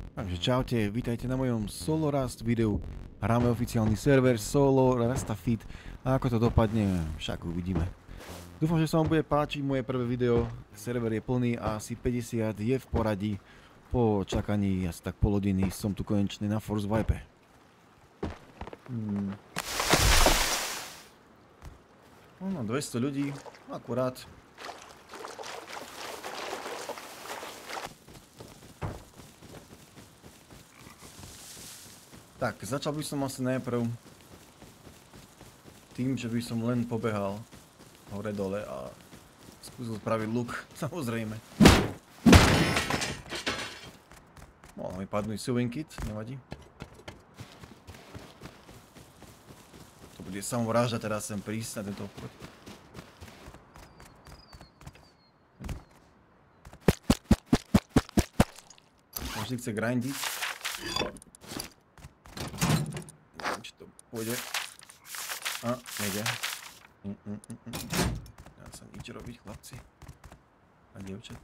Takže čaute, vítajte na mojom Solo Rust videu. Hráme oficiálny server Solo Rustafit a ako to dopadne, však uvidíme. Dúfam, že sa vám bude páčiť moje prvé video. Server je plný a asi 50 je v poradí. Po čakaní asi tak pol hodiny som tu konečne na Force Vipe. No, 200 ľudí, akurát. Tak, začal by som asi najprv tým, že by som len pobehal hore dole a skúsil spraviť luk, samozrejme. Mohol mi padnúť sewing kit, nevadí. To bude samovražda teraz sem prísť na tento obchod. Každý chce grindiť. Pôjde. A, nejde. Dá sa nič robiť, chlapci. A dievčatá.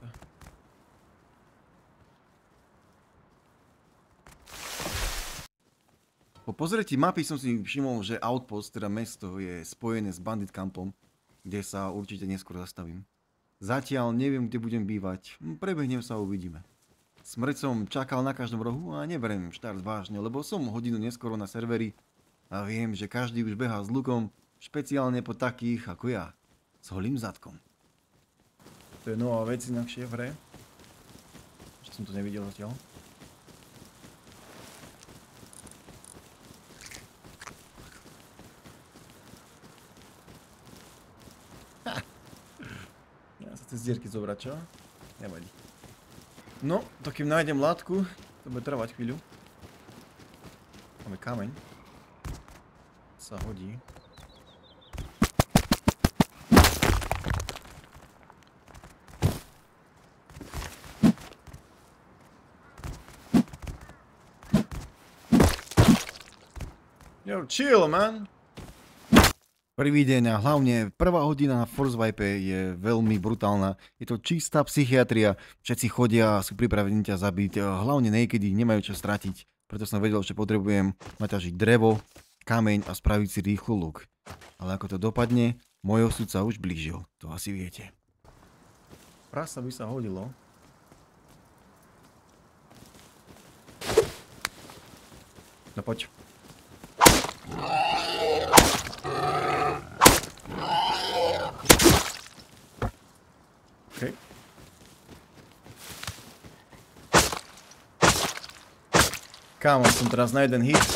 Po pozretí mapy som si všimol, že outpost, teda mesto, je spojené s bandit campom, kde sa určite neskôr zastavím. Zatiaľ neviem, kde budem bývať. Prebehnem sa a uvidíme. Smrť som čakal na každom rohu a neberiem štart vážne, lebo som hodinu neskoro na serveri. A viem, že každý už behá s lukom, špeciálne po takých ako ja, s holým zadkom. To je nová vec inakšie v hre. Ešte som to nevidel zatiaľ. Ja sa cez dierky zobrať, čo? Nevadí. No, to kým nájdem látku, to bude trvať chvíľu. Máme kameň. Sa hodí. Yo, chill, man! Prvý deň a hlavne prvá hodina na Force Vipe je veľmi brutálna. Je to čistá psychiatria. Všetci chodia a sú pripravení ťa zabiť. Hlavne niekedy nemajú čo stratiť. Preto som vedel, že potrebujem naťažiť drevo, kameň a spraviť si rýchlo luk. Ale ako to dopadne, môj osud sa už blížil. To asi viete. Prasa by sa hodilo. No poď. OK. Kámo, som teraz na jeden hit.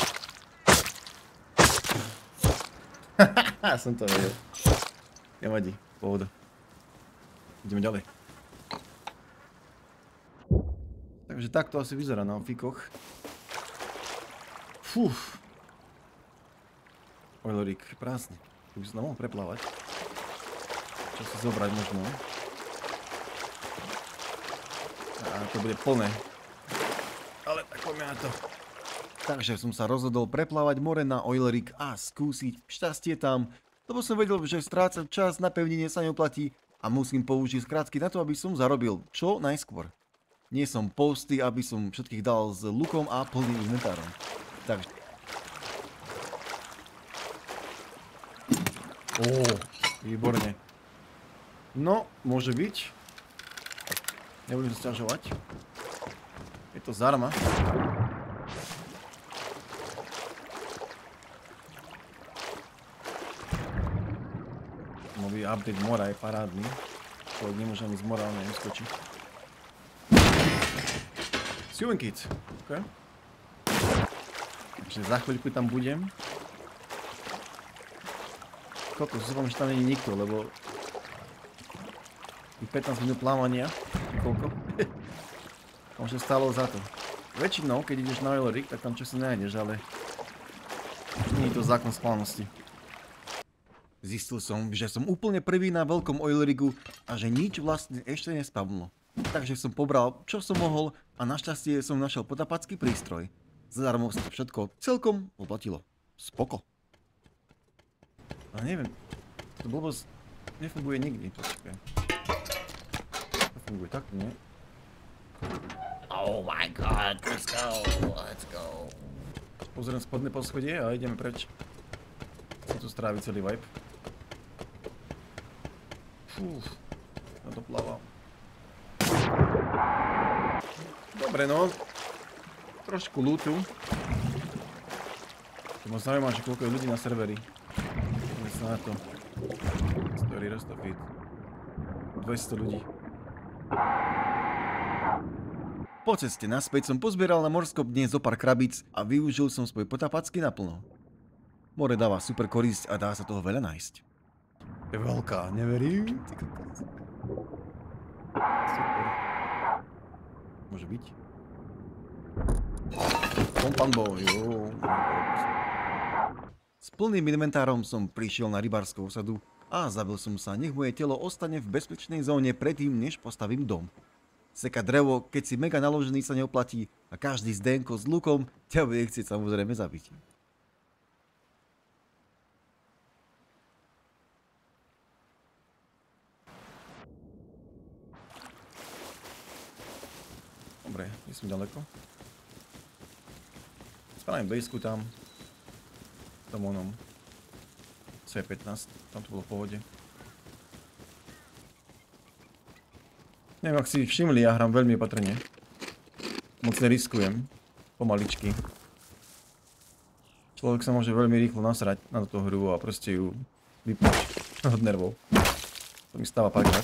Som to vedel. Nevadí, pohoda. Ideme ďalej. Takže takto asi vyzerá na fikoch. Fúf. Oilerík, prázdny. Tu by som tam mohol preplávať. Čo si zobrať možno. A to bude plné. Ale tak poďme na to. Takže som sa rozhodol preplávať more na Oilerík a skúsiť šťastie tam, lebo som vedel, že strácať čas na pevnine sa neoplatí a musím použiť skratky na to, aby som zarobil čo najskôr. Nie som posty, aby som všetkých dal s lukom a plným inventárom. Takže... Výborne. No, môže byť. Nebudem sa sťažovať. Je to zdarma. Nový update mora je parádny. Človek nemôže ani z mora neskočiť. Sewing kit. OK. Takže za chvíľku tam budem. Kokos, dúfam, že tam nie je nikto, lebo... 15 minút plávania. Koľko? Možno stálo za to. Väčšinou, keď ideš na Oilerík, tak tam čo si nájdeš, ale... Nie je to zákon schválnosti. Zistil som, že som úplne prvý na veľkom Oileríku a že nič vlastne ešte nespavlo. Takže som pobral, čo som mohol a našťastie som našiel potapacký prístroj. Zadarmo sa to všetko celkom oplatilo. Spoko. A neviem, to blbosť nefunguje nikdy, počkaj. To funguje takto, nie? Oh my god, let's go, let's go. Pozriem spodné poschodie a ideme preč. Chcem tu stráviť celý vibe. Fú, na to plávam. Dobre no, trošku lootu. To ma zaujíma, že koľko je ľudí na serveri. Poďme sa na to. Story rest of it. 200 ľudí. Po ceste naspäť som pozbieral na morskom dne zo pár krabíc a využil som svoj potápacký naplno. More dáva super korisť a dá sa toho veľa nájsť. Je veľká, neverím. Super. Môže byť. Pompanbo, jo. S plným inventárom som prišiel na rybárskú osadu a zabil som sa, nech moje telo ostane v bezpečnej zóne predtým, než postavím dom. Sekať drevo, keď si mega naložený, sa neoplatí a každý zdenko s lukom ťa bude chcieť samozrejme zabiť. Dobre, nie som ďaleko. Spravím baseku tam. V tom onom. C15, tam to bolo v pohode. Neviem, ak si všimli, ja hrám veľmi opatrne. Moc neriskujem. Pomaličky. Človek sa môže veľmi rýchlo nasrať na túto hru a proste ju vypnúť od nervov. To mi stáva párkrát.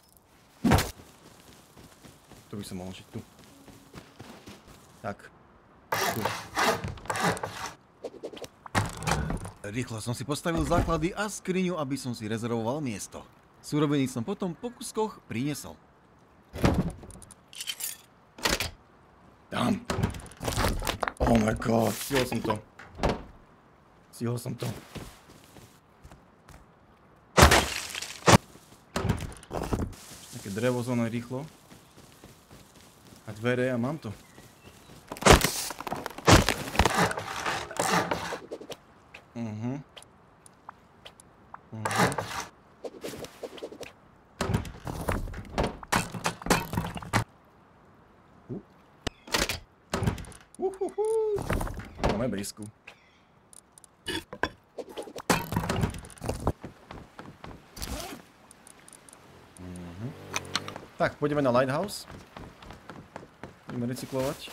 Tu by som mohol žiť tu. Tak. Tu. Rýchlo som si postavil základy a skriňu, aby som si rezervoval miesto. Suroviny som potom po kuskoch priniesol. Tam. Oh my god, stihol som to. Stihol som to. Také drevo zóna rýchlo. A dvere a mám to. Máme bejsku. Tak, pôjdeme na Lighthouse. Budeme recyklovať.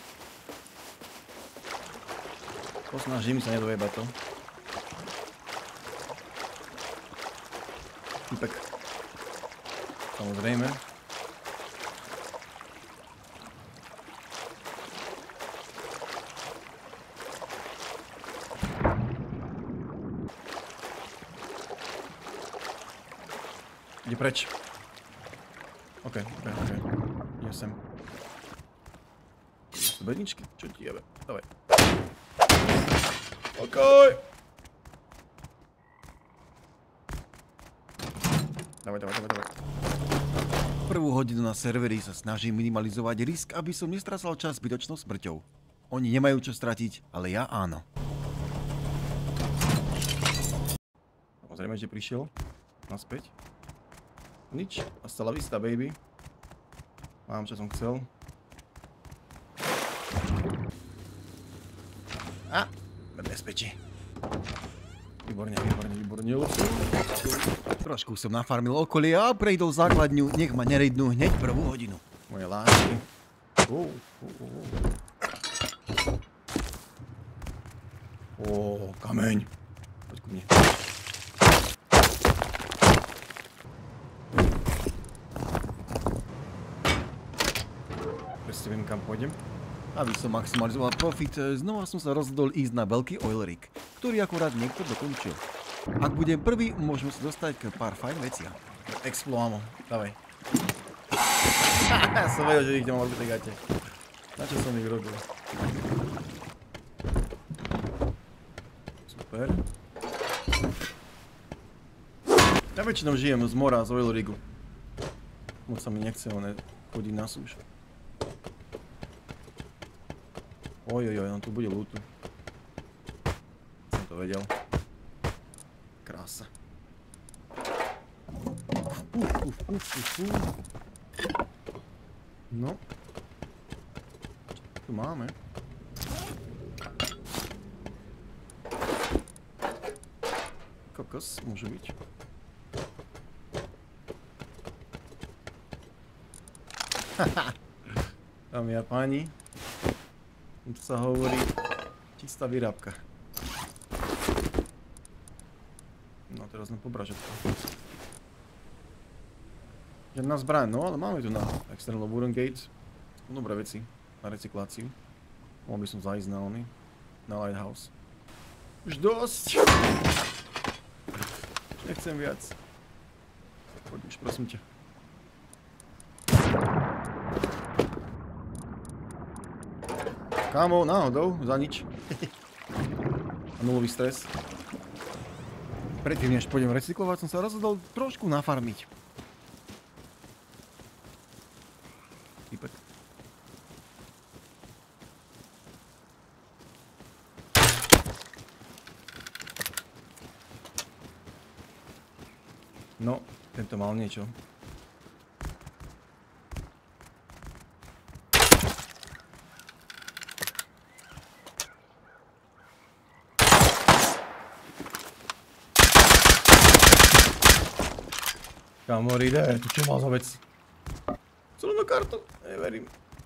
Posnažím sa nedojebať to. Typek. Samozrejme. Ide preč. OK. Idem sem. Sú bedničky? Čo ti jebe? Dávaj. OK. Dávaj. Prvú hodinu na serveri sa snažím minimalizovať risk, aby som nestracal čas zbytočnou smrťou. Oni nemajú čo stratiť, ale ja áno. Samozrejme, že prišiel. Naspäť. Nič. Hasta la vista, baby. Mám, čo som chcel. A! Bezpečí. Výborne. Trošku som nafarmil okolie a prejdol základňu, nech ma nerejdnú hneď prvú hodinu. Moje lásky. Kameň. Poď ku mne. Presne viem, kam pôjdem. Aby som maximalizoval profit, znova som sa rozhodol ísť na veľký oil rig, ktorý akurát niekto dokončil. Ak budem prvý, môžeme sa dostať k pár fajn veciam. Explo ammo, dávaj. Ja som vedel, že ich nemám robiť gate. Na čo som ich robil? Super. Ja väčšinou žijem z mora, z oil rigu. Moc sa mi nechce chodiť na súš. Ojojoj, on tu bude lootu. Som to vedel. Krása. No. tu máme? Kokos, môže byť. Dámy a páni, tu sa hovorí čistá vyrábka. No teraz len pobražetko. Jedna zbraň, no ale máme tu na External Wooden Gate. Dobré veci na recykláciu. Mohol by som zajsť na oný, na Lighthouse. Už dosť! Už nechcem viac. Poď už, prosím ťa. Kámo, náhodou, za nič. A nulový stres. Predtým, než pôjdem recyklovať, som sa rozhodol trošku nafarmiť. Typek. No, tento mal niečo. Kamor ide, tu čo mal za vec? Zelenú kartu? Neverím.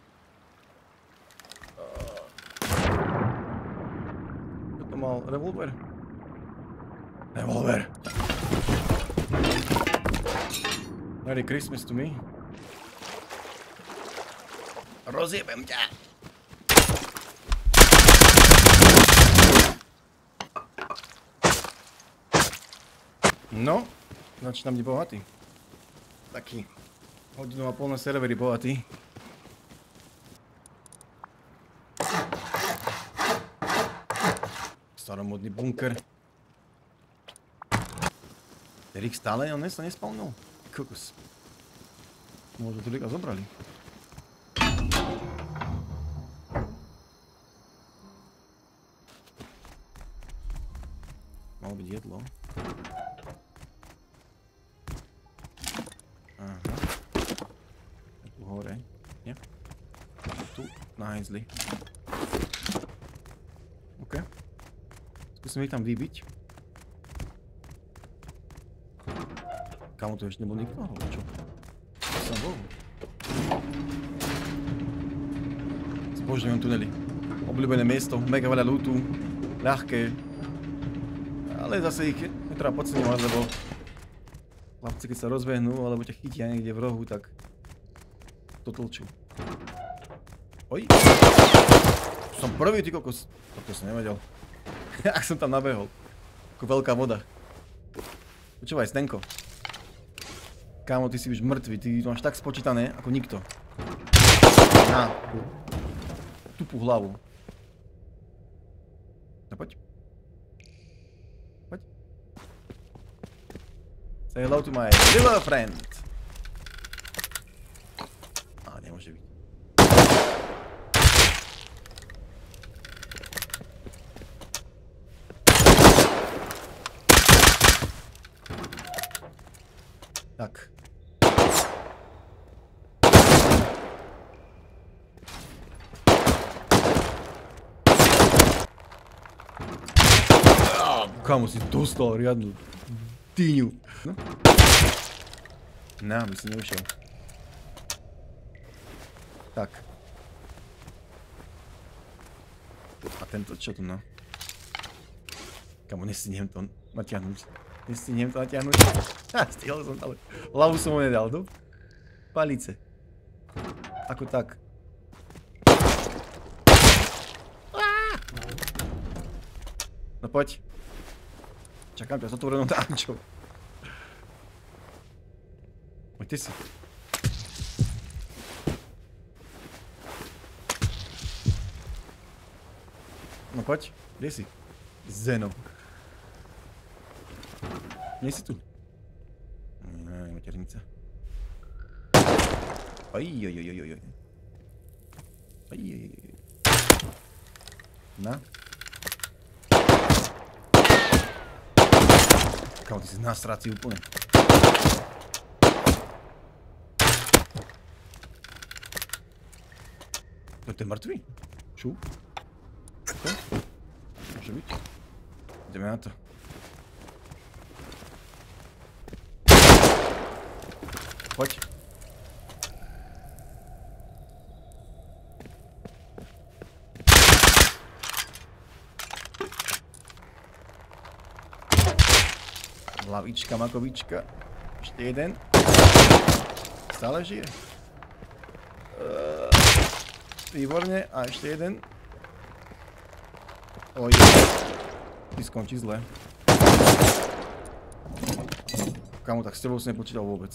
Toto mal revolver? Revolver. Merry Christmas to me. Rozjebem ťa. No, začínam byť bohatý. Taký hodinu a pol na serveri bohatý. Staromodný bunker. Erik stále, on sa nespalnul. Kokos. Možno to Rika zobrali. Malo byť jedlo. Aha. Je tu hore. Nie? Tu na hajzli. OK. Skúsim ich tam vybiť. Kámo, tu ešte nebol nikto? Alebo čo? To som bol. Zbožňujem tunely. Obľúbené miesto, mega veľa lootu. Ľahké. Ale zase ich netreba podceňovať, lebo chlapci, keď sa rozbehnú, alebo ťa chytia niekde v rohu, tak to tlčú. Oj! Som prvý, ty kokos. To som nevedel. Jak som tam nabehol. Ako veľká voda. Počúvaj, Stenko. Kámo, ty si už mŕtvy, ty máš tak spočítané ako nikto. Na tupú hlavu. No poď. Poď. Say hello to my little friend. Á, nemôže byť. Tak. Kámo, si dostal riadnu týňu. No. Aby si neušiel. Tak. A tento čo tu, no? Kámo, nestihnem to natiahnuť. Nestihnem to natiahnuť. Stihol som, ale hlavu som ho nedal, do palice. Ako tak. No poď. Čakám ťa s otvorenou táčou. Poďte si. No poď, kde si? Zeno. Nie si tu. Nie, maternica. Ojojojojojoj. Ojojojoj. Na. Kámo, ty si nasrací úplne. To je mŕtvý? Čo? Čo? Môže byť? Ideme na to. Poď. Hlavička, makovička. Ešte jeden. Stále žije. Výborne. A ešte jeden. Oj. Ty skončí zle. Kamu, tak s tebou som nepočítal vôbec.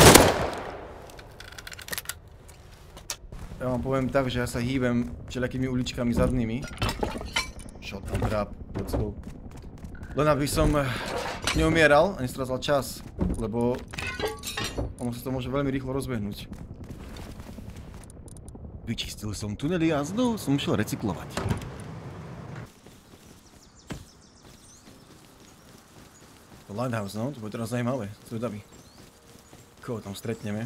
Ja vám poviem tak, že ja sa hýbem všelijakými uličkami zadnými. Čo tam dráp pod sebou. Len aby som neumieral a nestrácal čas, lebo ono sa to môže veľmi rýchlo rozbehnúť. Vyčistil som tunely a znovu som šiel recyklovať. To Lighthouse, no, to bude teraz zaujímavé, zvedavý. Koho tam stretneme?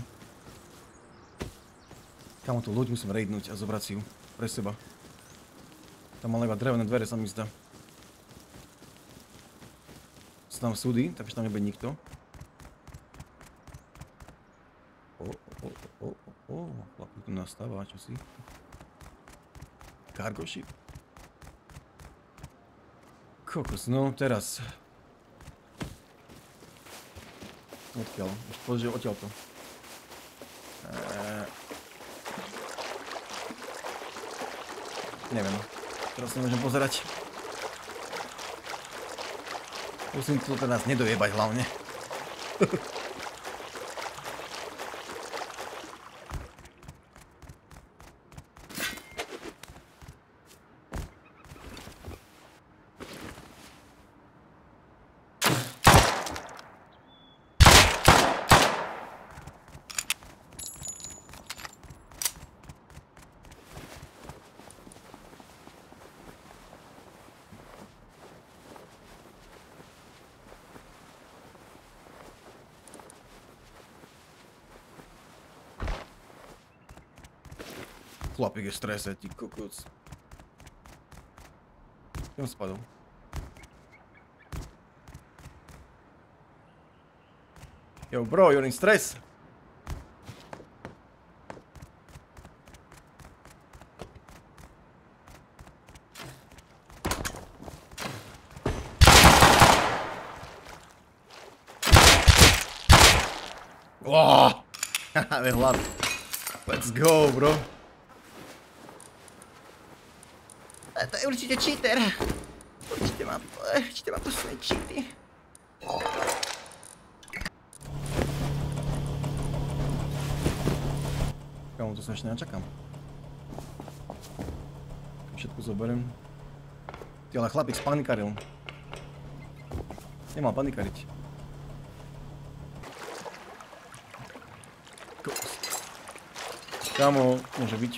Kamo tú loď musím raidnúť a zobrať si ju pre seba. Tam mal iba drevené dvere, sa mi zdá. Sú tam súdy, takže tam nebude nikto. Chlapík tu nastáva, čo si? Cargo ship. Kokos, no teraz. Odkiaľ? Pozri, odtiaľto. Neviem. Teraz nemôžem pozerať. Musím to teraz nedojebať hlavne. Chlapík je v strese, ty kokos. Kam spadol? Yo bro, you're in stress. Wow! Haha, hlad. Let's go, bro. To je určite cheater. Určite má posledné cheaty. Kamu, to sa ešte nečakám. Všetko zoberiem. Ty, ale chlapík spanikaril. Nemal panikariť. Kamo, môže byť.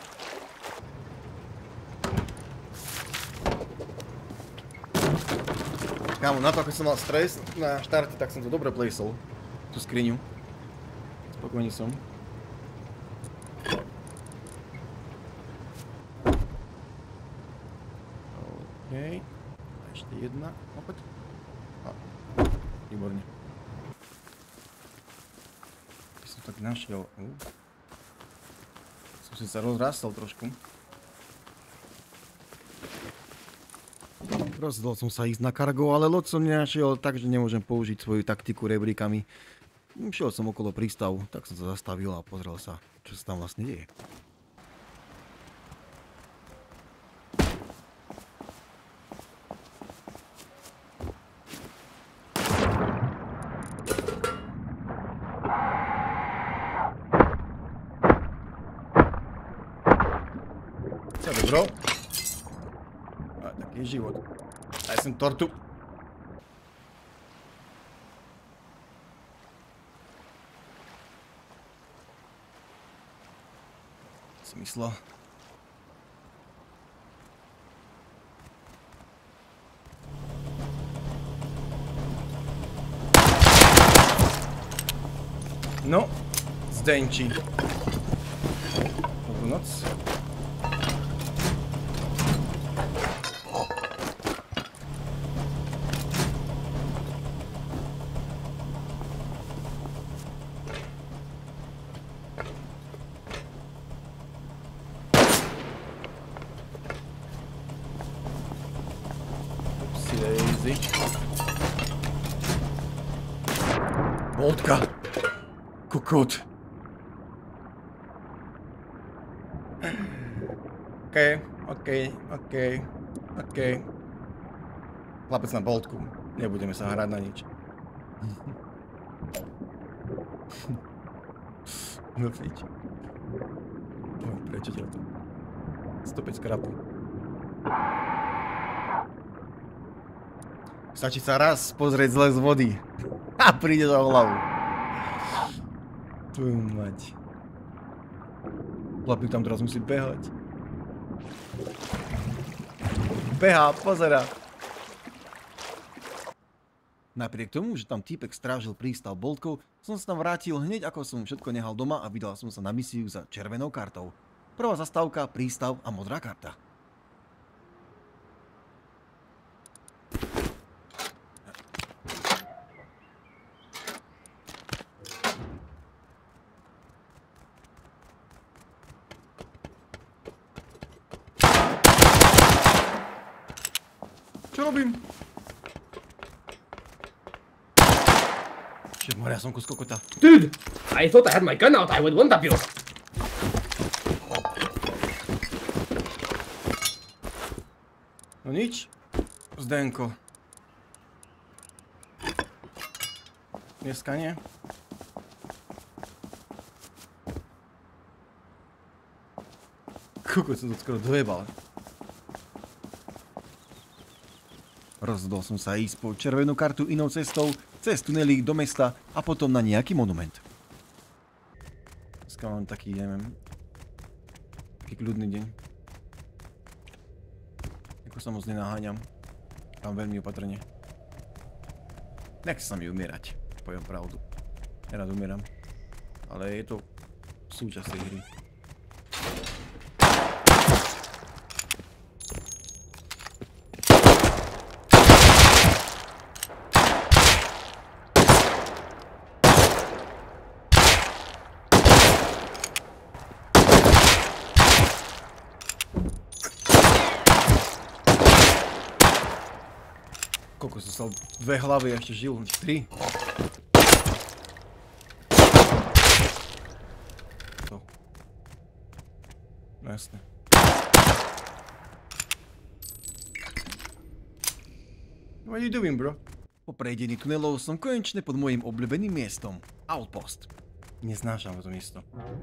Kámo, na to, ako som mal stres na štarte, tak som to dobre placeol. Tú skriňu. Spokojný som. OK. A ešte jedna. Opäť. Výborne. Keď som tak našiel. Som si sa rozrastal trošku. Rozhodol som sa ísť na cargo, ale loď som nenašiel, takže nemôžem použiť svoju taktiku rebríkami. Šiel som okolo prístavu, tak som sa zastavil a pozrel sa, čo sa tam vlastne deje. Co bro? A taký je život. Daj sem tortu. Si myslel. No, zdenčí. Dobrú noc. Pozri. Boltka. Kokot. OK. Chlapec na boltku. Nebudeme sa hrať na nič. No pič. Prečo ťa to? 105 skrapu. Stačí sa raz pozrieť zle z vody. A príde do hlavu. Tvoju mať. Chlapík tam teraz musí behať. Behá, pozerá. Napriek tomu, že tam týpek strážil prístav Boltkov, som sa tam vrátil hneď ako som všetko nehal doma a vydal som sa na misiu za červenou kartou. Prvá zastávka, prístav a modrá karta. Čo robím? Šetmoria, som kus kokota. Dude, I thought I had my gun out. I would one tap you. No nič. Zdenko. Dneska nie. Kokot, som to skoro dojebal. Rozhodol som sa ísť po červenú kartu inou cestou, cez tunely do mesta a potom na nejaký monument. Dneska mám taký, neviem, taký kľudný deň. Ako sa moc nenaháňam. Tam veľmi opatrne. Nechce sa mi umierať, poviem pravdu. Nerad umieram, ale je to súčasť tej hry. Koľko som stal 2 hlavy a ešte žil, 3. To. No jasne. What are you doing, bro? Po prejdení tunelov som konečne pod mojím obľúbeným miestom. Outpost. Neznášam to miesto.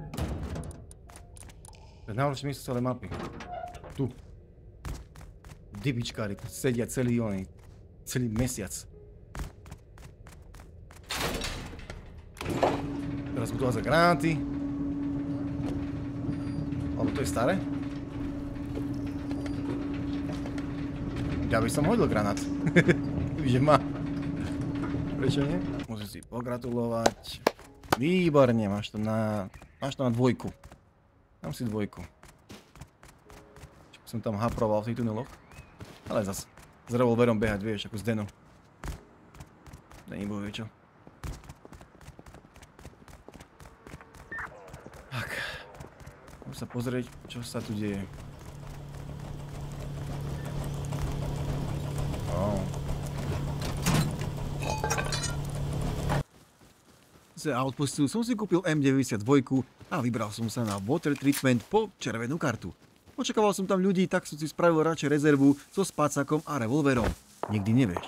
To je najhoršie miesto celej mapy. Tu. Dybičkári sedia celý mesiac. Teraz budú házať granáty. Alebo to je staré? Ja by som hodil granát. Že má. Prečo nie? Musím si pogratulovať. Výborne, máš to na 2. Dám si 2. Som tam haproval v tých tuneloch. Ale zas. S revolverom behať, vieš, ako s Denom. Není bohvie čo. Tak. Môžem sa pozrieť, čo sa tu deje. Z outpostu som si kúpil M92 a vybral som sa na water treatment po červenú kartu. Očakával som tam ľudí, tak som si spravil radšej rezervu so spácakom a revolverom. Nikdy nevieš.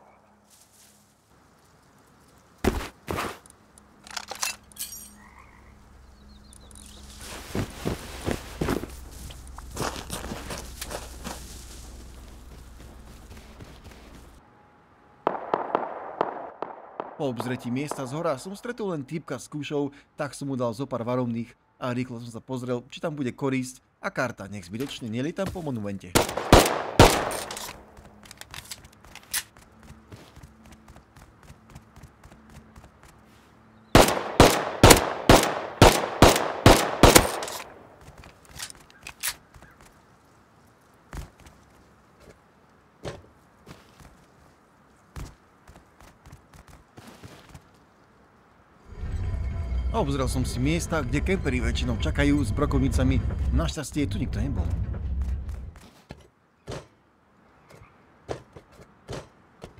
Po obzretí miesta zhora som stretol len týpka s kúšou, tak som mu dal zo pár varovných a rýchlo som sa pozrel, či tam bude korisť a karta, nech zbytočne nelietam po monumente. Obzrel som si miesta, kde kemperi väčšinou čakajú s brokovnicami. Našťastie tu nikto nebol.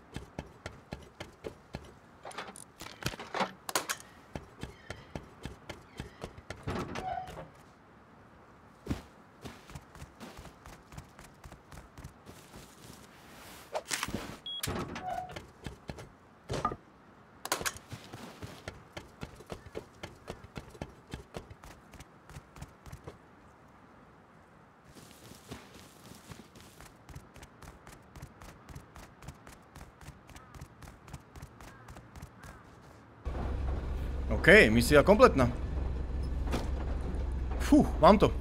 OK, misia kompletná. Fú, mám to.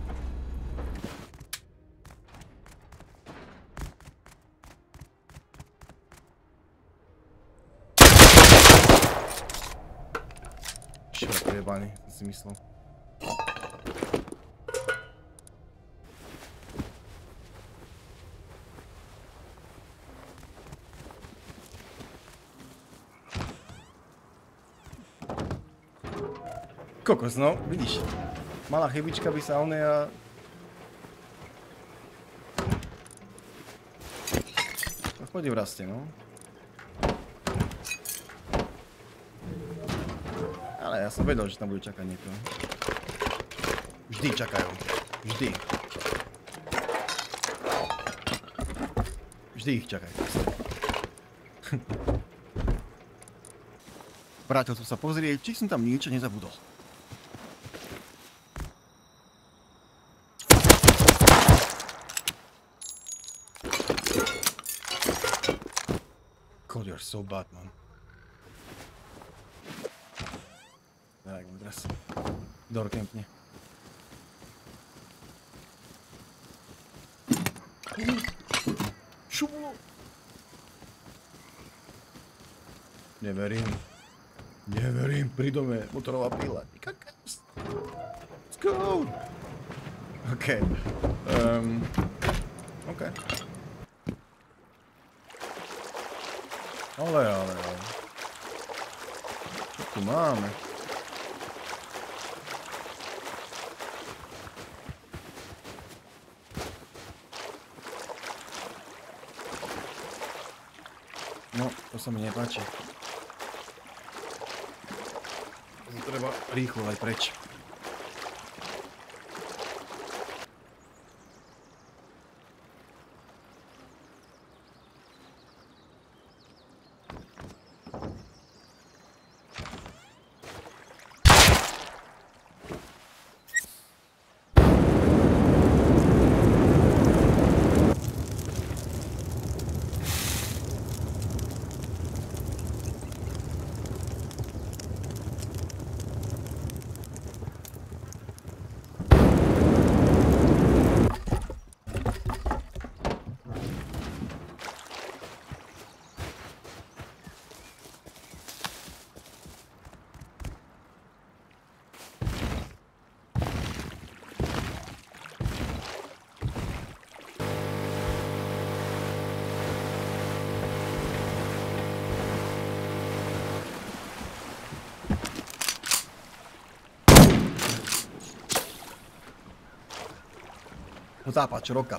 Čo je jebaný, si myslel. Kokos, no, vidíš. Malá chybička by sa oné a... Chodí v raste, no. Ale ja som vedel, že tam bude čakať niekto. Vždy čakajú. Vždy. Vždy ich čakajú. Vrátil som sa pozrieť, či som tam niečo nezabudol. God, you're so bad, man. Tak, teraz dorkempne. Šulo! Neverím. Neverím, pri dome motorová pila. Let's go! OK. OK. Ale. Čo tu máme? No, to sa mi nepáči. Treba rýchlo aj preč. Zápač roka.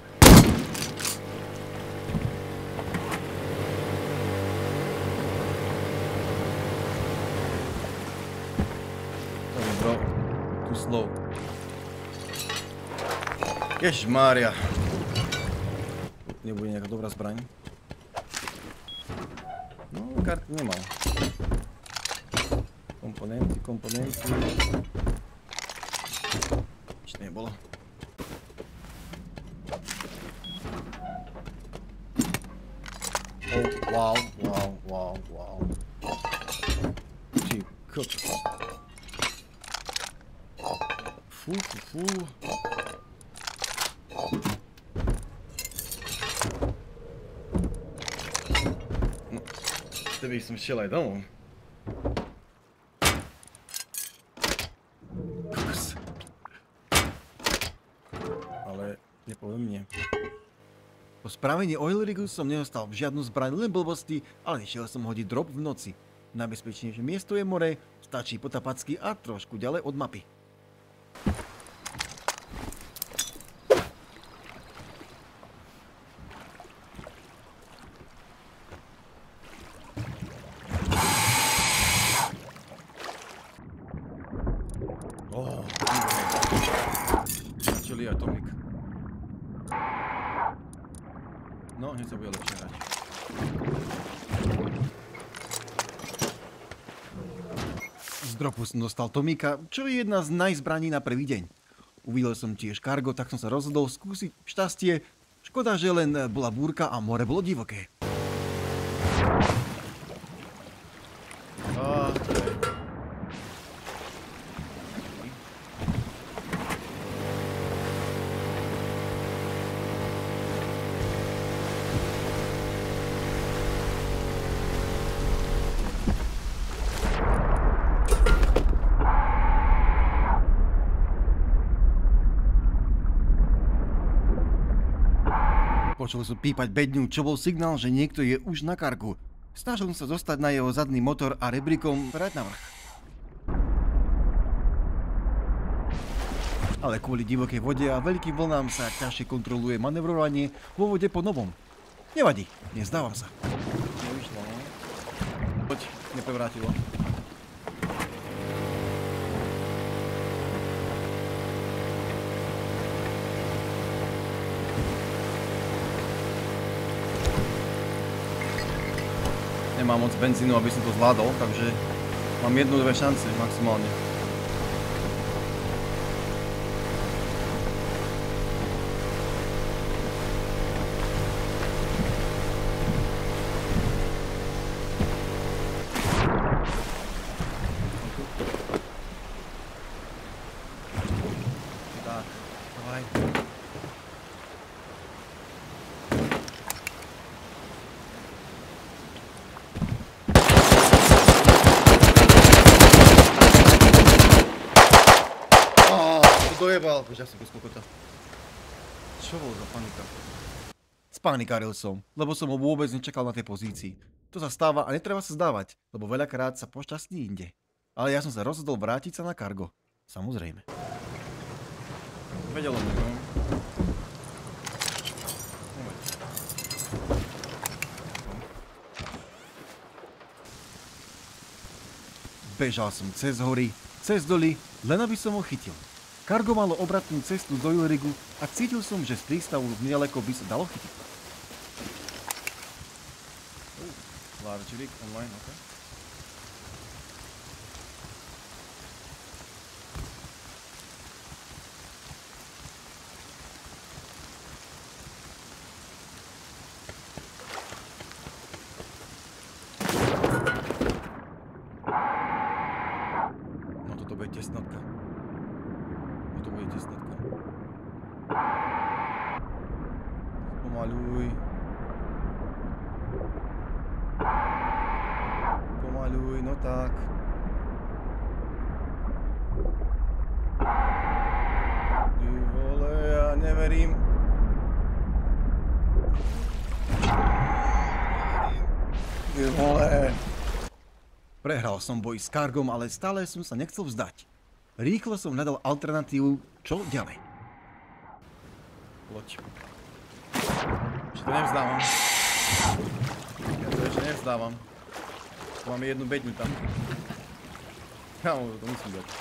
Sorry bro, too slow. Ježišmária. Nebude nejaká dobrá zbraň. No, karty nemal. Komponenty. Nič nebolo. Wow. Ty kokos. Fú. No, tebe som šiel aj domov. Kokos. Ale nepoviem mne. Po spravení oil rigu som nedostal žiadnu zbraň, len blbosti, ale nešiel som hodiť drop v noci. Najbezpečnejšie miesto je more, stačí potapacky a trošku ďalej od mapy. Začali atomik. No, hneď sa bude lepšie hrať. Z dropu som dostal Tomika, čo je jedna z najzbraní na prvý deň. Uvidel som tiež kargo, tak som sa rozhodol skúsiť šťastie. Škoda, že len bola búrka a more bolo divoké. Počul som pípať bedňu, čo bol signál, že niekto je už na kargu. Snažil som sa dostať na jeho zadný motor a rebríkom vrať na vrch. Ale kvôli divokej vode a veľkým vlnám sa ťažšie kontroluje manevrovanie vo vode po novom. Nevadí, nezdávam sa. Nevyšlo, no. Poď, neprevrátilo. Nemám moc benzínu, aby som to zvládol, takže mám 1-2 šance maximálne. Tak, давай. Dojebal, už ja som bez kokota. Čo bol za panika? Spanikáril som, lebo som ho vôbec nečakal na tej pozícii. To sa stáva a netreba sa zdávať, lebo veľakrát sa pošťastní inde. Ale ja som sa rozhodol vrátiť sa na kargo. Samozrejme. Vedelo mi to. Bežal som cez hory, cez doly, len aby som ho chytil. Kargo malo obratnú cestu do Ulrigu a cítil som, že z prístavu nedaleko by sa dalo chytiť. Larčík online, ok. No toto bude tesnotka. To bude tesnotka. Pomaluj. Pomaluj, no tak. Ty vole, ja neverím. Ty vole. Prehral som boj s kargom, ale stále som sa nechcel vzdať. Rýchlo som hľadal alternatívu, čo ďalej. Loď. Ešte to nevzdávam. Ja to ešte nevzdávam. Tu máme jednu bedňu tam. Kámo, to musím dať.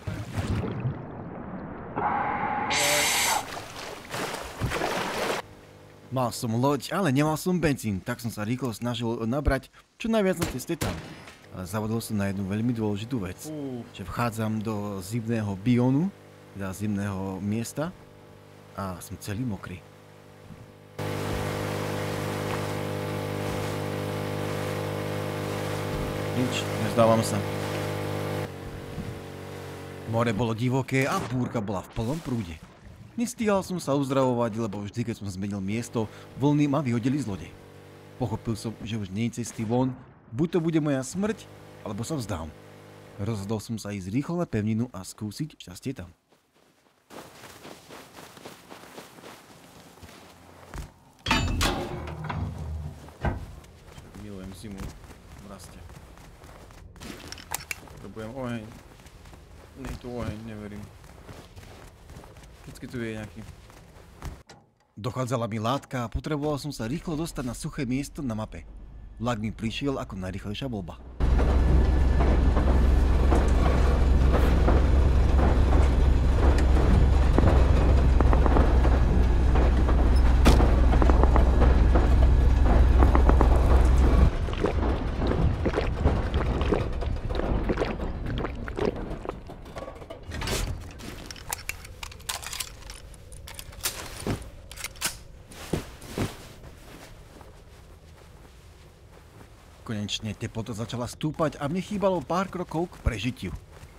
Mal som loď, ale nemal som benzín, tak som sa rýchlo snažil nabrať čo najviac na ceste tam. Ale zavodol som na jednu veľmi dôležitú vec, že vchádzam do zimného biónu, teda zimného miesta a som celý mokrý. Nič, nezdávam sa. More bolo divoké a búrka bola v plnom prúde. Nestíhal som sa uzdravovať, lebo vždy, keď som zmenil miesto, vlny ma vyhodili z lode. Pochopil som, že už nie je cesty von, buď to bude moja smrť, alebo sa vzdám. Rozhodol som sa ísť rýchlo na pevninu a skúsiť šťastie tam. Milujem zimu v raste. Potrebujem oheň. Nie je tu oheň, neverím. Vždycky tu je nejaký. Dochádzala mi látka a potreboval som sa rýchlo dostať na suché miesto na mape. Vlak mi prišiel ako najrýchlejšia voľba. Konečne teplota začala stúpať a mne chýbalo pár krokov k prežitiu.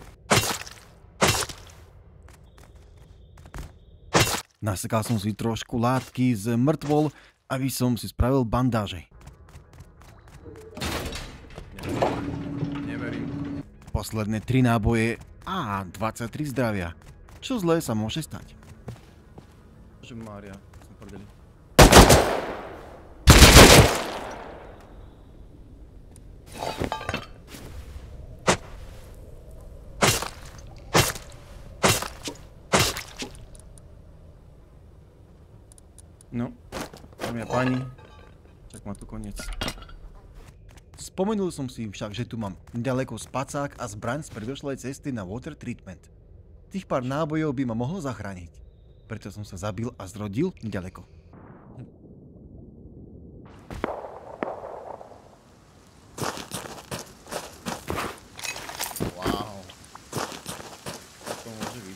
Nasekal som si trošku látky z mŕtvol, aby som si spravil bandáže. Neverím. Posledné 3 náboje a 23 zdravia. Čo zlé sa môže stať? Bože Mária, som prdeli. No, dámy a páni, čak má tu koniec. Spomenul som si však, že tu mám ďaleko spacák a zbraň z predošlej cesty na water treatment. Tých pár nábojov by ma mohlo zachrániť. Preto som sa zabil a zrodil ďaleko. Wow. Tak to môže byť.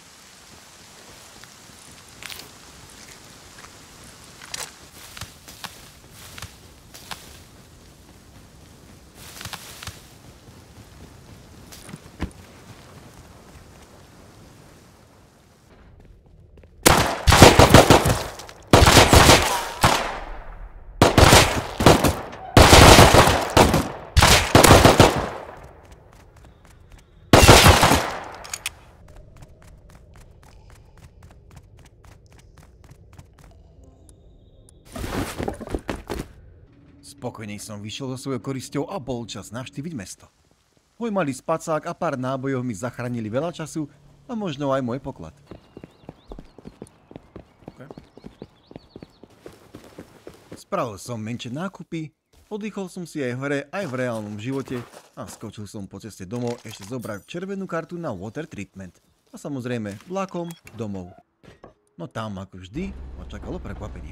Spokojne som vyšiel so svojou korisťou a bol čas navštíviť mesto. Môj malý spacák a pár nábojov mi zachránili veľa času a možno aj môj poklad. Okay. Spravil som menšie nákupy, oddychol som si aj v hre, aj v reálnom živote a skočil som po ceste domov ešte zobrať červenú kartu na water treatment a samozrejme vlakom domov. No tam ako vždy ma čakalo prekvapenie.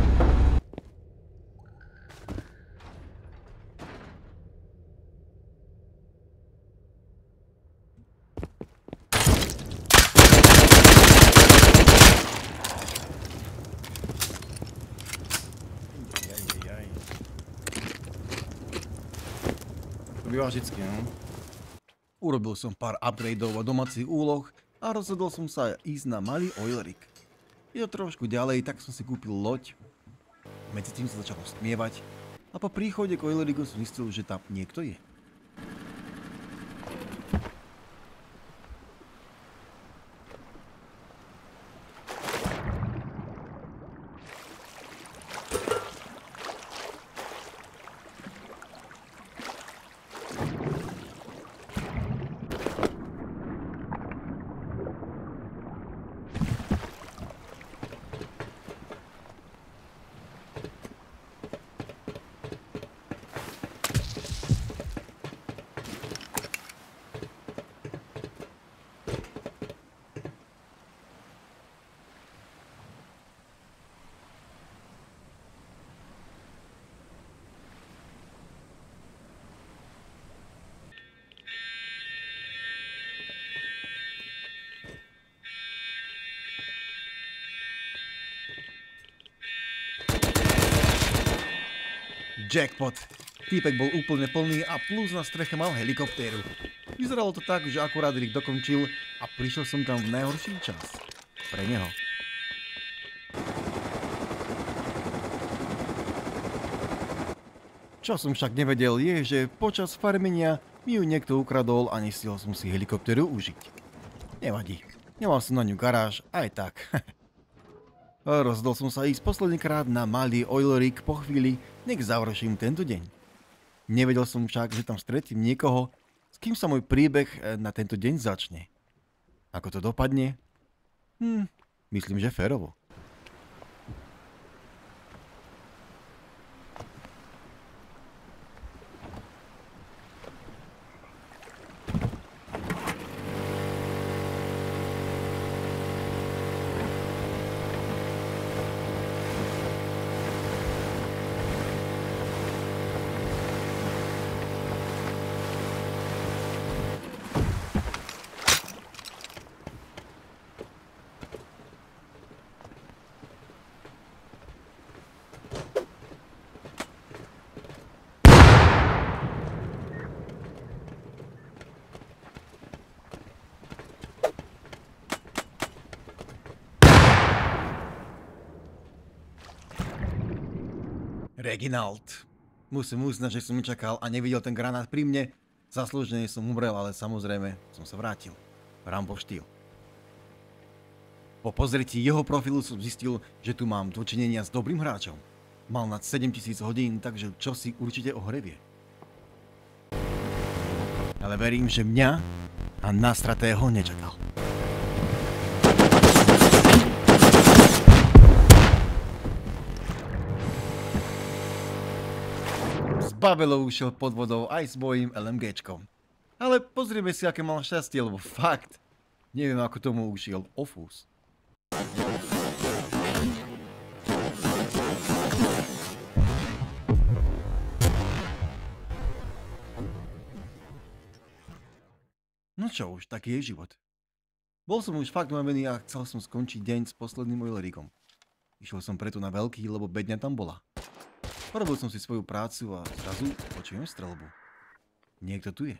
Býva vždycky, no. Urobil som pár upgradeov a domácich úloh a rozhodol som sa ísť na malý oil rig. Je to trošku ďalej, tak som si kúpil loď. Medzi tým sa začalo stmievať a po príchode k oil rigu som zistil, že tam niekto je. Jackpot. Týpek bol úplne plný a plus na streche mal helikoptéru. Vyzeralo to tak, že akurát rig dokončil a prišiel som tam v najhorší čas. Pre neho. Čo som však nevedel je, že počas farmenia mi ju niekto ukradol a nestihol som si helikoptéru užiť. Nevadí. Nemal som na ňu garáž, aj tak. Rozhodol som sa ísť poslednýkrát na malý oil rig po chvíli, nech završím tento deň. Nevedel som však, že tam stretím niekoho, s kým sa môj príbeh na tento deň začne. Ako to dopadne? Myslím, že férovo. Reginald. Musím uznať, že som nečakal a nevidel ten granát pri mne. Zaslúžene som umrel, ale samozrejme som sa vrátil. Rambo štýl. Po pozretí jeho profilu som zistil, že tu mám dočinenia s dobrým hráčom. Mal nad 7000 hodín, takže čo si určite ohrevie. Ale verím, že mňa a nastratého nečakal. Zbabelo ušiel pod vodou aj s mojím LMGčkom. Ale pozrieme si, aké mal šťastie, lebo fakt, neviem, ako tomu ušiel o fús. No čo už, taký je život. Bol som už fakt unavený a chcel som skončiť deň s posledným oilerikom. Išiel som preto na veľký, lebo bedňa tam bola. Porobil som si svoju prácu a zrazu počujem streľbu. Niekto tu je.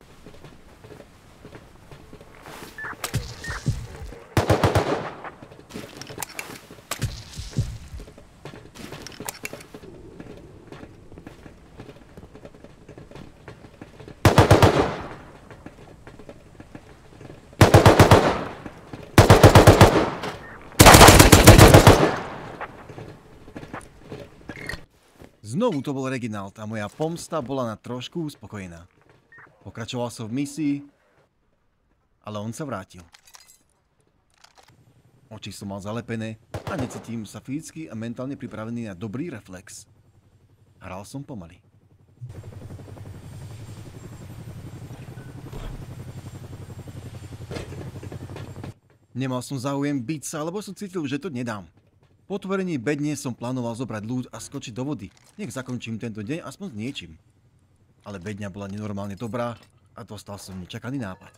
Znovu to bol Reginald a moja pomsta bola na trošku uspokojená. Pokračoval som v misii, ale on sa vrátil. Oči som mal zalepené a necítim sa fyzicky a mentálne pripravený na dobrý reflex. Hral som pomaly. Nemal som záujem biť sa, lebo som cítil, že to nedám. Po otvorení bedne som plánoval zobrať ľud a skočiť do vody. Nech zakončím tento deň aspoň s niečím. Ale bedňa bola nenormálne dobrá a dostal som nečakaný nápad.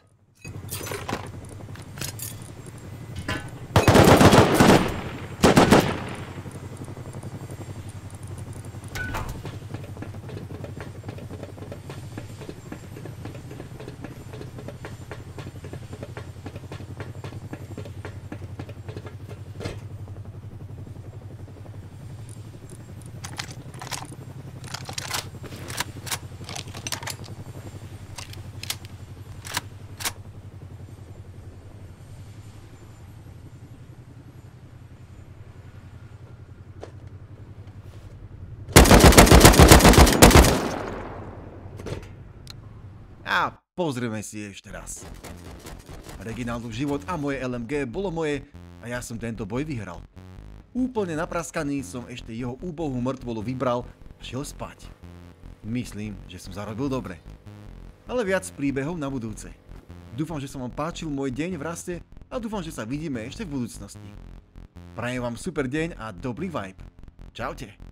A pozrieme si ešte raz. Reginaldov život a moje LMG bolo moje a ja som tento boj vyhral. Úplne napraskaný som ešte jeho úbohú mŕtvolu vybral a šiel spať. Myslím, že som zarobil dobre. Ale viac príbehov na budúce. Dúfam, že sa vám páčil môj deň v raste a dúfam, že sa vidíme ešte v budúcnosti. Prajem vám super deň a dobrý vibe. Čaute.